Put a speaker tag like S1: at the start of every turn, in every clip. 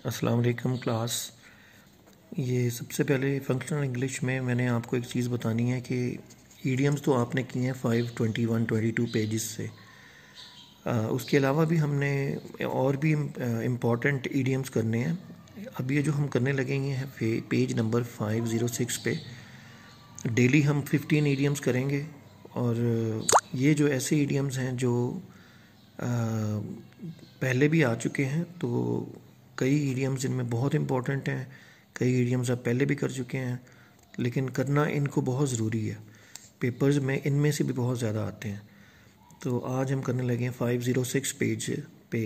S1: अस्सलाम वालेकुम क्लास। ये सबसे पहले फंक्शनल इंग्लिश में मैंने आपको एक चीज़ बतानी है कि ईडियम्स तो आपने किए हैं 521-22 पेजेस से। उसके अलावा भी हमने और भी इम्पॉर्टेंट ईडियम्स करने हैं। अब ये जो हम करने लगेंगे हैं पेज नंबर 506 पे डेली हम 15 ईडियम्स करेंगे। और ये जो ऐसे ईडियम्स हैं जो पहले भी आ चुके हैं, तो कई ईडियम्स इनमें बहुत इंपॉर्टेंट हैं, कई ईडियम्स आप पहले भी कर चुके हैं, लेकिन करना इनको बहुत ज़रूरी है। पेपर्स में इनमें से भी बहुत ज़्यादा आते हैं। तो आज हम करने लगे हैं 506 पेज पे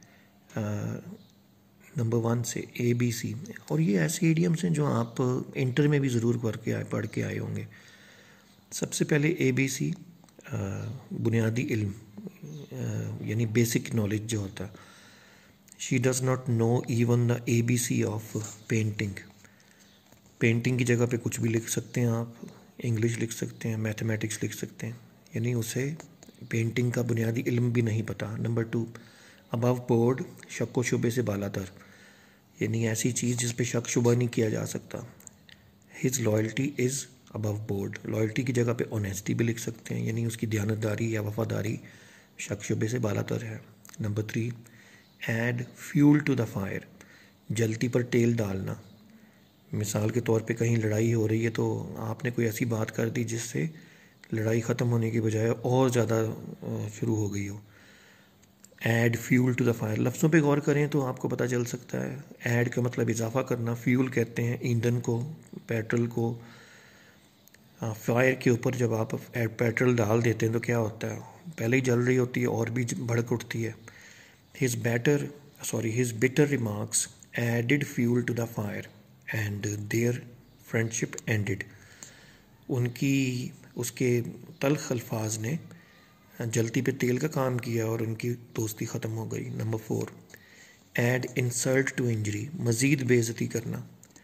S1: नंबर 1 से ABC। और ये ऐसे ईडियम्स हैं जो आप इंटर में भी ज़रूर पढ़ के आए होंगे। सबसे पहले ABC बुनियादी इल्म, यानी बेसिक नॉलेज जो होता है। She does not know even the ABC of painting. Painting की जगह पे कुछ भी लिख सकते हैं आप, इंग्लिश लिख सकते हैं, मैथमेटिक्स लिख सकते हैं, यानी उसे पेंटिंग का बुनियादी इल्म भी नहीं पता। नंबर 2, अबव बोर्ड, शक व शुबे से बालातर, यानी ऐसी चीज़ जिस पे शक शुबा नहीं किया जा सकता। His loyalty is above board, loyalty की जगह पे ऑनेस्टी भी लिख सकते हैं, यानी उसकी दयानतदारी या वफादारी शक शुबे से बालातर है। Number 3, add fuel to the fire, जलती पर तेल डालना। मिसाल के तौर पे कहीं लड़ाई हो रही है तो आपने कोई ऐसी बात कर दी जिससे लड़ाई ख़त्म होने की बजाय और ज़्यादा शुरू हो गई हो। Add fuel to the fire, लफ्ज़ों पे गौर करें तो आपको पता चल सकता है। ऐड का मतलब इजाफा करना, फ्यूल कहते हैं ईंधन को, पेट्रोल को। फायर के ऊपर जब आप पेट्रोल डाल देते हैं तो क्या होता है, पहले ही जल रही होती है और भी भड़क उठती है। His bitter remarks added fuel to the fire and their friendship ended. उसके तल्ख अल्फाज ने जलती पे तेल का काम किया और उनकी दोस्ती ख़त्म हो गई। Number 4, add insult to injury, मज़ीद बेइज्जती करना।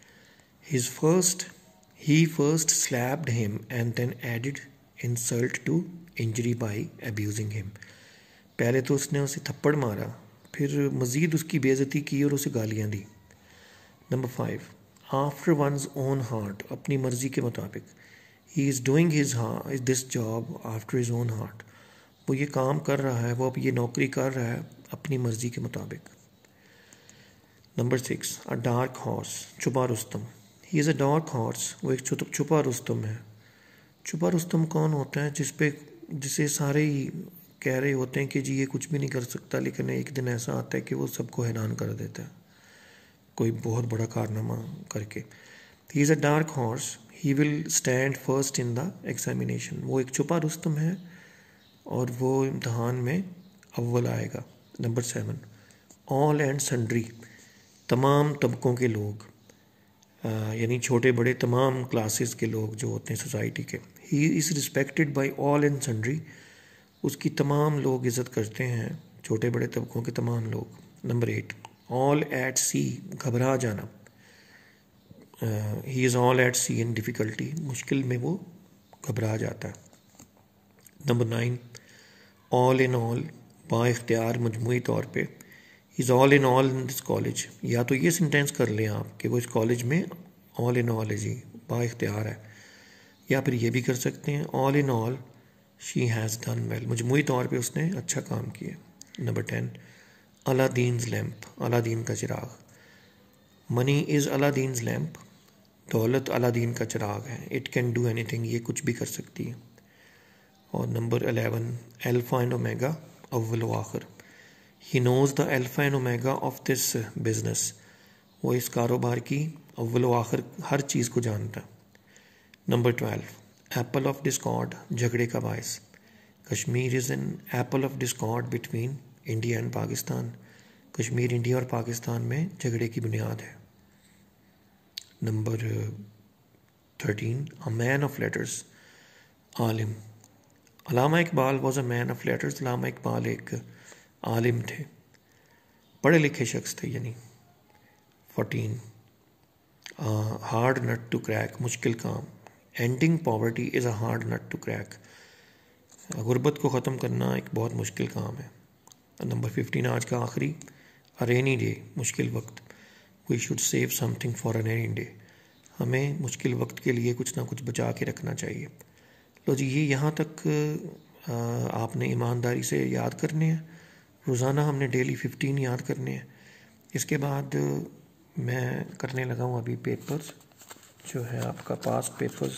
S1: He first slapped him and then added insult to injury by abusing him. पहले तो उसने उसे थप्पड़ मारा, फिर मज़ीद उसकी बेइज्जती की और उसे गालियाँ दी। Number 5, after one's own heart, अपनी मर्ज़ी के मुताबिक। He is doing this job after his own heart, वो ये काम कर रहा है, वो अब ये नौकरी कर रहा है अपनी मर्ज़ी के मुताबिक। नंबर 6, अ डार्क हॉर्स, छुपा रुस्तम। He is a dark horse, वो एक छुपा रुस्तम है। छुपा रुस्तम कौन होता है, जिसे सारे ही कह रहे होते हैं कि जी ये कुछ भी नहीं कर सकता, लेकिन एक दिन ऐसा आता है कि वो सबको हैरान कर देता है कोई बहुत बड़ा कारनामा करके। He is a dark horse, he will stand first in the examination, वो एक छुपा रुस्तम है और वो इम्तहान में अव्वल आएगा। नंबर 7, ऑल एंड सन्ड्री, तमाम तबकों के लोग, यानी छोटे बड़े तमाम क्लासेस के लोग जो होते हैं सोसाइटी के। He is respected by all and sundry, उसकी तमाम लोग इज़्ज़त करते हैं, छोटे बड़े तबकों के तमाम लोग। नंबर 8, ऑल एट सी, घबरा जाना। He is all at sea in difficulty, मुश्किल में वो घबरा जाता है। नंबर 9, ऑल इन ऑल, बाइख्तियार मजमूई तौर पे। Is all in this college, या तो ये सेंटेंस कर लें आप कि वो इस कॉलेज में ऑल इन ऑल है जी, बाइख्तियार है, या फिर ये भी कर सकते हैं all in all she has done well, मजमूई तौर पे उसने अच्छा काम किया। नंबर 10, अलादीन्स लैम्प, अलादीन का चिराग। मनी इज़ अलादीन्स लैम्प, दौलत अलादीन का चिराग है। इट कैन डू एनीथिंग, ये कुछ भी कर सकती है। और नंबर 11, अल्फ़ा एंड ओमेगा, अव्वल व आखिर। He knows the alpha and omega of this business, वो इस कारोबार की अव्वल व आखिर हर चीज़ को जानता है। नंबर 12, एप्पल ऑफ डिस्कॉर्ड, झगड़े का बायस। Kashmir is an apple of discord between India and Pakistan, Kashmir India और पाकिस्तान में झगड़े की बुनियाद है। Number 13, a man of letters, आलिम। Allama Iqbal was a man of letters, Allama Iqbal एक आलिम थे, पढ़े लिखे शख्स थे यानी। 14, हार्ड नट टू क्रैक, मुश्किल काम। Ending poverty is a hard nut to crack, गुर्बत को ख़त्म करना एक बहुत मुश्किल काम है। नंबर 15, आज का आखिरी, अ रेनी डे, मुश्किल वक्त। We should save something for an rainy day. हमें मुश्किल वक्त के लिए कुछ ना कुछ बचा के रखना चाहिए। लो जी, ये यहाँ तक आपने ईमानदारी से याद करने हैं। रोज़ाना हमने डेली 15 याद करने हैं। इसके बाद मैं करने लगा हूँ अभी पेपर्स, जो है आपका पास पेपर्स।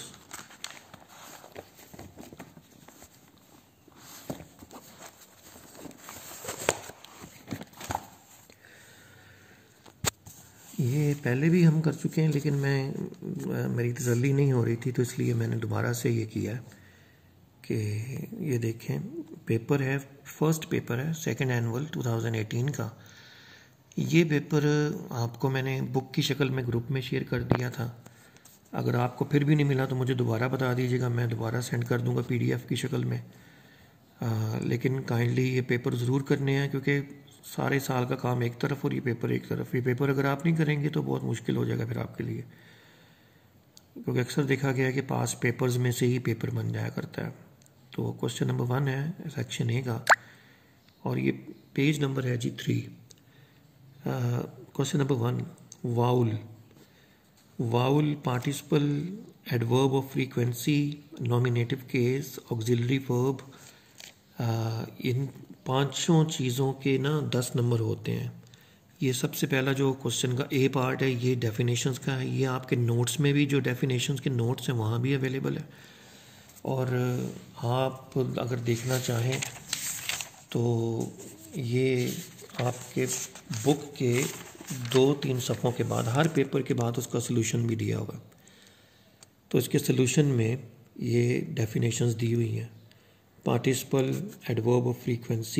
S1: ये पहले भी हम कर चुके हैं, लेकिन मेरी तसल्ली नहीं हो रही थी, तो इसलिए मैंने दोबारा से ये किया है कि ये देखें, पेपर है, फर्स्ट पेपर है सेकंड एनुअल 2018 का। ये पेपर आपको मैंने बुक की शक्ल में ग्रुप में शेयर कर दिया था। अगर आपको फिर भी नहीं मिला तो मुझे दोबारा बता दीजिएगा, मैं दोबारा सेंड कर दूंगा PDF की शक्ल में। लेकिन काइंडली ये पेपर ज़रूर करने हैं, क्योंकि सारे साल का काम एक तरफ और ये पेपर एक तरफ। ये पेपर अगर आप नहीं करेंगे तो बहुत मुश्किल हो जाएगा फिर आपके लिए, क्योंकि अक्सर देखा गया है कि पास पेपर्स में से ही पेपर बन जाया करता है। तो क्वेश्चन नंबर 1 है सेक्शन ए का, और ये पेज नंबर है जी 3। Question number 1, vowel. Vowel participle, adverb of frequency, nominative case, auxiliary verb, इन पांचों चीज़ों के ना 10 नंबर होते हैं। ये सबसे पहला जो क्वेश्चन का ए पार्ट है, ये डेफिनेशंस का है। ये आपके नोट्स में भी, जो डेफिनेशंस के नोट्स हैं वहाँ भी अवेलेबल है। और आप अगर देखना चाहें तो ये आपके बुक के 2-3 सफ़ों के बाद, हर पेपर के बाद उसका सलूशन भी दिया होगा। तो इसके सलूशन में ये डेफिनेशंस दी हुई हैं। पार्टिसिपल, एडवर्ब ऑफ फ्रीक्वेंसी,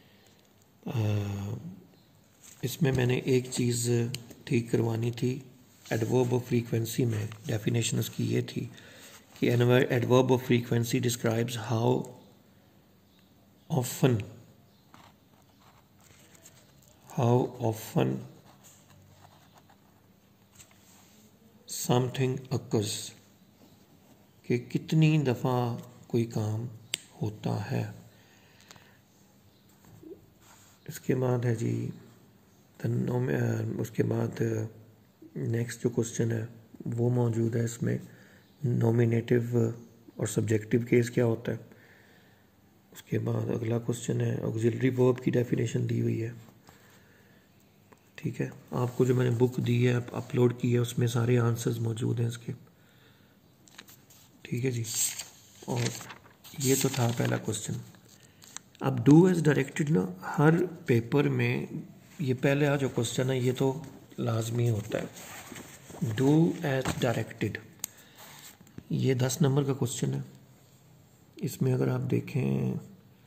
S1: इसमें मैंने एक चीज़ ठीक करवानी थी। एडवर्ब ऑफ फ्रीक्वेंसी में डेफिनेशन उसकी ये थी कि adverb of frequency describes how often something occurs, कि कितनी दफ़ा कोई काम होता है। इसके बाद है जी उसके बाद नेक्स्ट जो क्वेश्चन है वो मौजूद है इसमें, नॉमिनेटिव और सब्जेक्टिव केस क्या होता है। उसके बाद अगला क्वेश्चन है, ऑक्सिलरी वर्ब की डेफिनेशन दी हुई है। ठीक है, आपको जो मैंने बुक दी है, अपलोड की है, उसमें सारे आंसर्स मौजूद हैं इसके। ठीक है जी, और ये तो था पहला क्वेश्चन। अब डू एज डायरेक्टेड ना, हर पेपर में ये पहले जो क्वेश्चन है ये तो लाजमी होता है। डू एज डायरेक्टेड, ये 10 नंबर का क्वेश्चन है। इसमें अगर आप देखें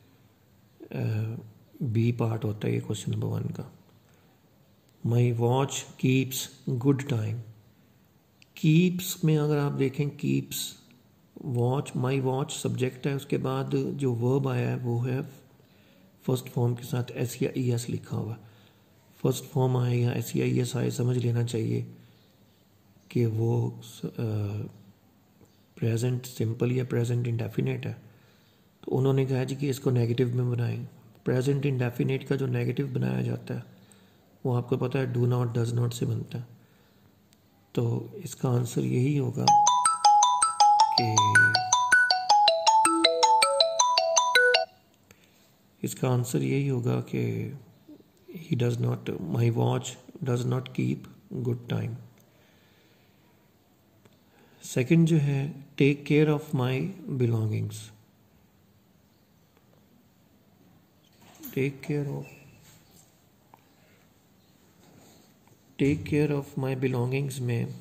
S1: बी पार्ट होता है ये क्वेश्चन नंबर 1 का। My watch keeps good time. Keeps में अगर आप देखें, keeps, watch, my watch subject है, उसके बाद जो वर्ब आया है वो है फर्स्ट फॉर्म के साथ एस या ई एस लिखा हुआ। फर्स्ट फॉर्म आए या एस या ई एस आए, समझ लेना चाहिए कि वो प्रेजेंट सिंपल या प्रेजेंट इंडेफिनेट है। तो उन्होंने कहा जी कि इसको नेगेटिव में बनाएं। प्रेजेंट इंडेफिनेट का जो नेगेटिव बनाया जाता है वो आपको पता है डू नॉट, डज नॉट से बनता है। तो इसका आंसर यही होगा कि he does not, my watch does not keep good time. Second जो है, take care of my belongings. Take care of my belongings में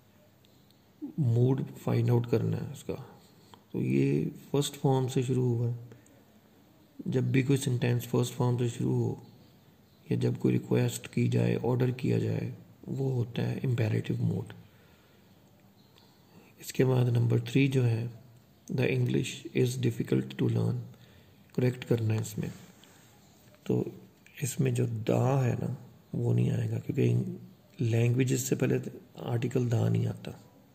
S1: मूड फाइंड आउट करना है उसका। तो ये फर्स्ट फॉर्म से शुरू हुआ। जब भी कोई सेंटेंस फर्स्ट फॉर्म से शुरू हो या जब कोई रिक्वेस्ट की जाए, ऑर्डर किया जाए, वो होता है इम्पेरेटिव मोड। इसके बाद नंबर 3 जो है, the English is difficult to learn, correct करना है इसमें। तो इसमें जो दा है ना वो नहीं आएगा, क्योंकि लैंग्वेजेस से पहले आर्टिकल दा नहीं आता।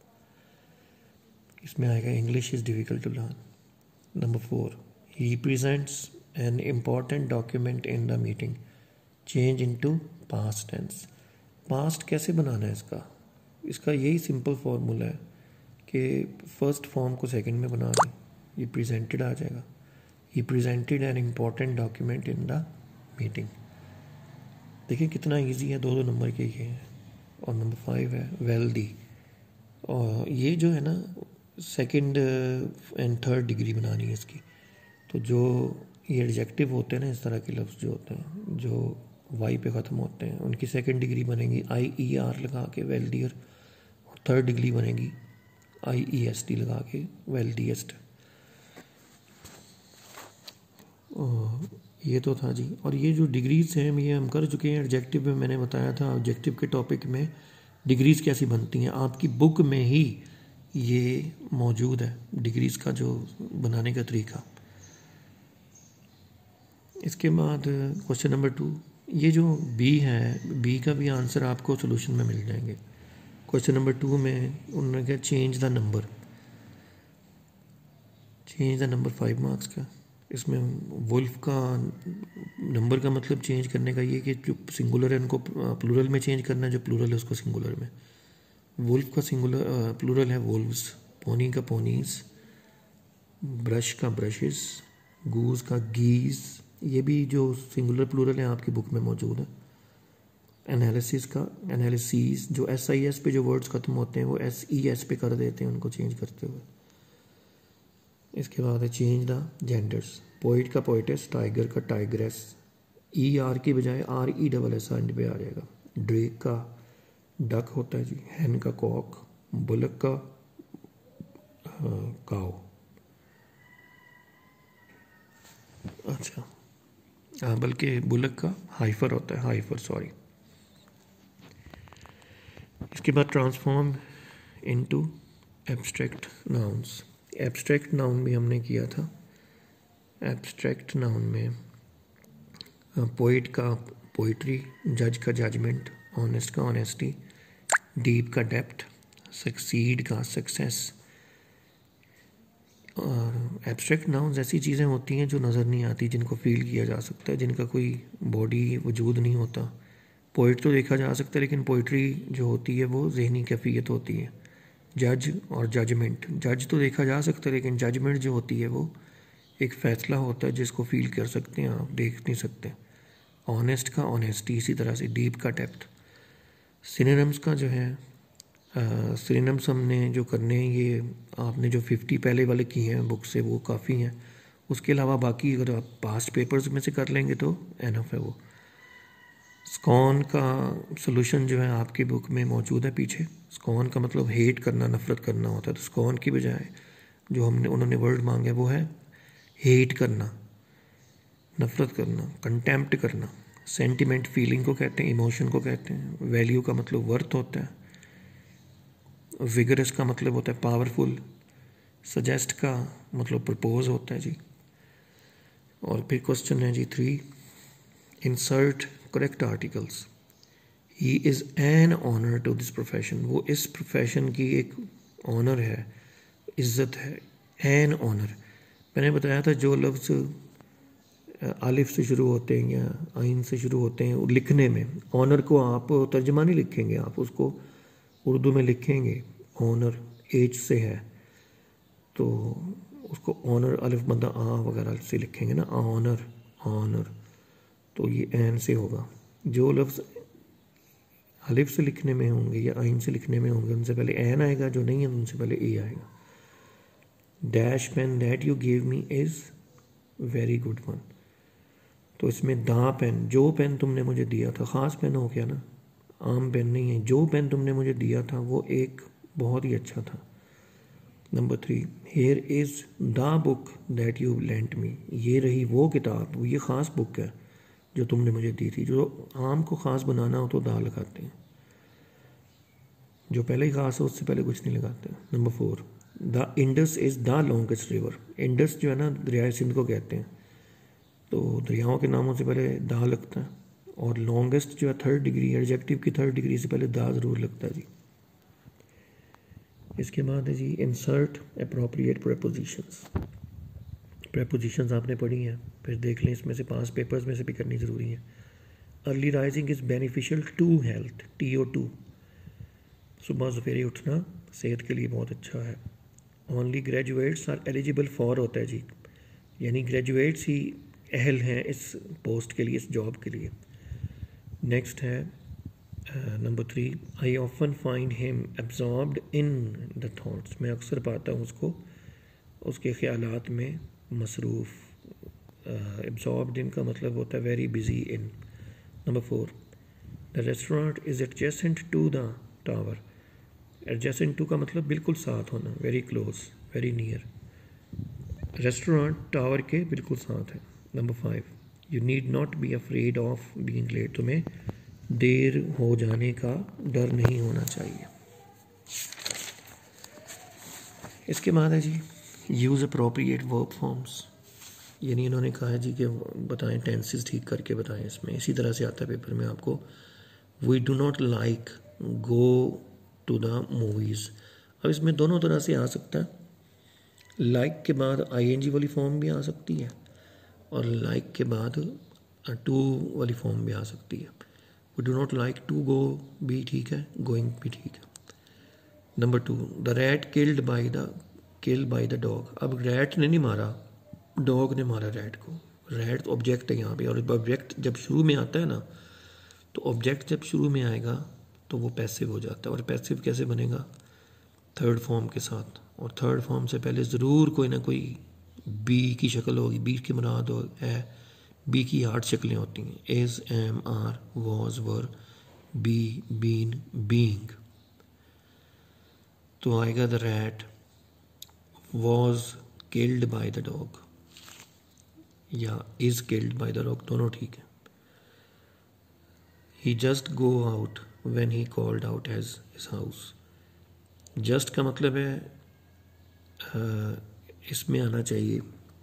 S1: इसमें आएगा English is difficult to learn. Number 4, he presents an important document in the meeting, change into past tense. Past कैसे बनाना है इसका यही सिंपल फार्मूला है कि फर्स्ट फॉर्म को सेकंड में बना दें, ये प्रेजेंटेड आ जाएगा। ये presented an important document in the meeting. देखिए कितना इजी है, 2-2 नंबर के ये हैं। और नंबर 5 है वेल्दी, और ये जो है ना सेकंड एंड थर्ड डिग्री बनानी है इसकी। तो जो ये एडजेक्टिव होते हैं ना, इस तरह के लफ्ज़ जो होते हैं जो वाई पे ख़त्म होते हैं, उनकी सेकंड डिग्री बनेगी IER लगा के वेल्दियर, और थर्ड डिग्री बनेगी IEST लगा के वेल्दिएस्ट। ये तो था जी। और ये जो डिग्रीज हैं ये हम कर चुके हैं एडजेक्टिव में। मैंने बताया था ऑब्जेक्टिव के टॉपिक में डिग्रीज कैसी बनती हैं, आपकी बुक में ही ये मौजूद है, डिग्रीज का जो बनाने का तरीका। इसके बाद क्वेश्चन नंबर 2, ये जो बी है, बी का भी आंसर आपको सोल्यूशन में मिल जाएंगे। क्वेश्चन नंबर 2 में उन्होंने कहा चेंज द नंबर, 5 मार्क्स का। इसमें वुल्फ का नंबर का मतलब चेंज करने का ये कि जो सिंगुलर है उनको प्लूरल में चेंज करना है, जो प्लूरल है उसको सिंगुलर में। वुल्फ का सिंगुलर प्लूरल है वुल्व्स, पोनी का पोनीज, ब्रश का ब्रशेस, गूज का गीज, ये भी जो सिंगुलर प्लूरल है आपकी बुक में मौजूद है। एनालिसिस का एनालिसिस, जो SIS पे जो वर्ड्स खत्म होते हैं वो SES पे कर देते हैं उनको चेंज करते हुए। इसके बाद है चेंज द जेंडर्स, पोइट का पोइटेस, टाइगर का टाइग्रेस, ER की बजाय RESS एंड पे आ जाएगा। ड्रेक का डक होता है जी, हैन का कॉक, बुलक का काओ। अच्छा हाँ, बल्कि बुलक का हाइफर होता है, हाइफर सॉरी। इसके बाद transform into abstract nouns. Abstract noun भी हमने किया था। एब्स्ट्रैक्ट नाउन में पोइट का पोइट्री, जज का जजमेंट, ऑनेस्ट का ऑनेस्टी, डीप का डेप्थ, सक्सीड का सक्सेस। और एब्स्ट्रैक्ट नाउन्स ऐसी चीज़ें होती हैं जो नज़र नहीं आती, जिनको फील किया जा सकता है, जिनका कोई बॉडी वजूद नहीं होता। पोइट तो देखा जा सकता है, लेकिन पोइट्री जो होती है वो जहनी कैफियत होती है। जज और जजमेंट, जज तो देखा जा सकता है, लेकिन जजमेंट जो होती है वो एक फ़ैसला होता है जिसको फील कर सकते हैं आप, देख नहीं सकते। ऑनेस्ट का ऑनेस्टी, इसी तरह से डीप का डेप्थ। सिनोनिम्स का जो है सिनोनिम्स हमने जो करने हैं, ये आपने जो 50 पहले वाले किए हैं बुक से वो काफ़ी हैं। उसके अलावा बाकी अगर आप पास्ट पेपर्स में से कर लेंगे तो एनफ है वो। स्कॉन का सॉल्यूशन जो है आपकी बुक में मौजूद है पीछे। स्कॉन का मतलब हेट करना, नफ़रत करना होता है, तो स्कॉन की बजाय जो उन्होंने वर्ड मांगे वो है हेट करना, नफ़रत करना, कंटेम्प्ट करना। सेंटिमेंट फीलिंग को कहते हैं, इमोशन को कहते हैं। वैल्यू का मतलब वर्थ होता है। विगरस का मतलब होता है पावरफुल। सजेस्ट का मतलब प्रपोज होता है जी। और फिर क्वेश्चन है जी 3, insert correct articles. He is an honour to this profession, वो इस प्रोफेशन की एक ऑनर है, इज्जत है। एन ऑनर, मैंने बताया था जो लफ्ज़ आलिफ से शुरू होते हैं या आइन से शुरू होते हैं लिखने में, ऑनर को आप तर्जमा नहीं लिखेंगे, आप उसको उर्दू में लिखेंगे। ऑनर एच से है तो उसको ऑनर अलिफ बंदा आ वगैरह से लिखेंगे ना, ऑनर ऑनर, तो ये एन से होगा। जो लफ्ज़ अलिफ से लिखने में होंगे या आइन से लिखने में होंगे उनसे पहले एन आएगा, जो नहीं है उनसे पहले ए आएगा। Dash pen that you give me is very good one, तो इसमें दा पेन, जो पेन तुमने मुझे दिया था, ख़ास पेन हो गया ना, आम पेन नहीं है। जो पेन तुमने मुझे दिया था वो एक बहुत ही अच्छा था। Number 3, here is the book that you lent me, ये रही वो किताब, ये ख़ास बुक है जो तुमने मुझे दी थी। जो आम को ख़ास बनाना हो तो दा लगाते हैं, जो पहले ही ख़ास हो उससे पहले कुछ नहीं लगाते। Number 4, the Indus is the longest river, Indus जो है ना दरियाए सिंध को कहते हैं, तो दरियाओं के नामों से पहले दा लगता है। और लॉन्गेस्ट जो है थर्ड डिग्री, एडजेक्टिव की थर्ड डिग्री से पहले दा ज़रूर लगता है जी। इसके बाद है जी इंसर्ट अप्रोप्रिएट प्रेपोजिशंस। प्रेपोजिशंस आपने पढ़ी हैं, फिर देख लें, इसमें से 5 पेपर्स में से भी करनी ज़रूरी है। Early rising is beneficial to health, TO2। सुबह सवेरे उठना सेहत के लिए बहुत अच्छा है। Only graduates are eligible for होता है जी, यानी ग्रेजुएट्स ही अहल हैं इस पोस्ट के लिए, इस जॉब के लिए। नेक्स्ट है number 3, I often find him absorbed in the thoughts. मैं अक्सर पाता हूँ उसको उसके ख्यालात में मसरूफ़। एब्जॉर्ब्ड इन का मतलब होता है very busy in. Number 4, the restaurant is adjacent to the tower. Adjacent to का मतलब बिल्कुल साथ होना, very close, very near. Restaurant tower के बिल्कुल साथ है। Number 5, you need not be afraid of being late. तुम्हें देर हो जाने का डर नहीं होना चाहिए। इसके बाद है जी यूज़ अप्रोप्रिएट वर्ब फॉर्म्स, यानी इन्होंने कहा है जी कि बताएं टेंसेस ठीक करके बताएं। इसमें इसी तरह से आता है पेपर में आपको। We do not like go to the movies. अब इसमें दोनों तरह से आ सकता है। लाइक के बाद ING वाली फॉर्म भी आ सकती है और लाइक के बाद टू वाली फॉर्म भी आ सकती है। We do not like to go भी ठीक है, गोइंग भी ठीक है। Number 2, the rat killed by the dog. अब रैट ने नहीं मारा, डॉग ने मारा रैट को। रैट तो ऑब्जेक्ट है यहाँ पे, और ऑब्जेक्ट जब शुरू में आता है ना, तो ऑब्जेक्ट जब शुरू में आएगा तो वो पैसिव हो जाता है। और पैसिव कैसे बनेगा? थर्ड फॉर्म के साथ। और थर्ड फॉर्म से पहले ज़रूर कोई ना कोई बी की शक्ल होगी। बी की मुराद है, बी की 8 शक्लें होती हैं, is, am, are, was, were, be, been, being. तो आएगा the rat was killed by the dog या is killed by the dog, दोनों ठीक है। He just go out when he called out as his house. Just का मतलब है इसमें आना चाहिए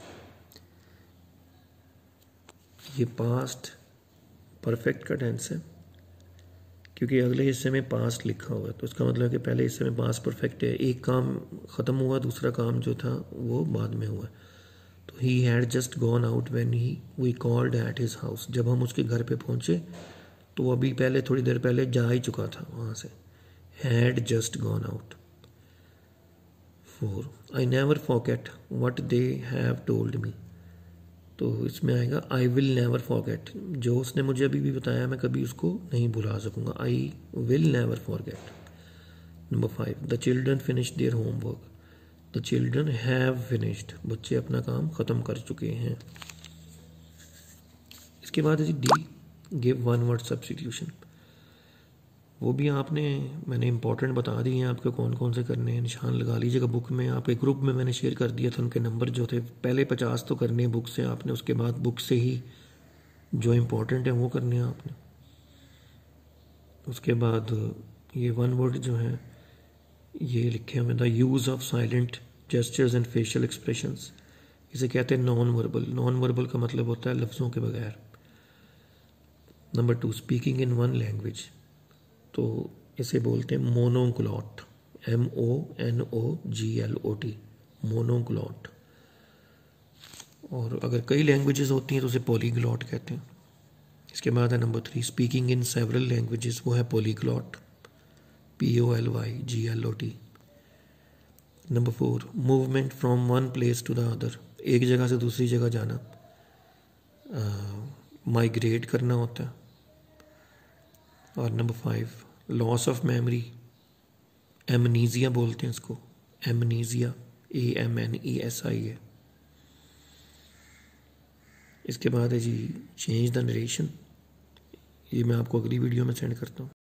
S1: ये पास्ट परफेक्ट का टेंस है, क्योंकि अगले हिस्से में पास्ट लिखा हुआ है। तो इसका मतलब है कि पहले हिस्से में पास्ट परफेक्ट है, एक काम ख़त्म हुआ, दूसरा काम जो था वो बाद में हुआ। तो he had just gone out when we called at his house. जब हम उसके घर पे पहुंचे तो वो अभी पहले, थोड़ी देर पहले जा ही चुका था वहाँ से। Had just gone out. 4, I never forget what they have told me. तो इसमें आएगा आई विल नेवर फॉरगेट। जो उसने मुझे अभी भी बताया मैं कभी उसको नहीं भुला सकूंगा। I will never forget. Number 5, the children finish their homework. The children have finished. बच्चे अपना काम ख़त्म कर चुके हैं। इसके बाद है जी D, give one word substitution. वो भी मैंने इंपॉर्टेंट बता दिए हैं आपको कौन कौन से करने हैं। निशान लगा लीजिएगा। बुक में आपके ग्रुप में मैंने शेयर कर दिया था, उनके नंबर जो थे पहले 50 तो करने हैं बुक से आपने, उसके बाद बुक से ही जो इम्पोर्टेंट है वो करने हैं आपने। उसके बाद ये वन वर्ड जो है ये लिखे हुए the use of silent gestures and facial expressions. इसे कहते हैं नॉन वर्बल। नॉन वर्बल का मतलब होता है लफ्ज़ों के बगैर। Number 2, speaking in one language. तो इसे बोलते हैं मोनोग्लॉट, MONOGLOT, मोनोग्लॉट। और अगर कई लैंग्वेजेस होती हैं तो उसे पॉलीग्लॉट कहते हैं। इसके बाद है number 3, speaking in several languages, वो है polyglot, POLYGLOT। Number 4, movement from one place to the other, एक जगह से दूसरी जगह जाना, माइग्रेट करना होता है। और number 5, loss of memory, amnesia बोलते हैं इसको, एमनीजिया, AMNESIA। इसके बाद है जी चेंज द नरेशन। ये मैं आपको अगली वीडियो में सेंड करता हूँ।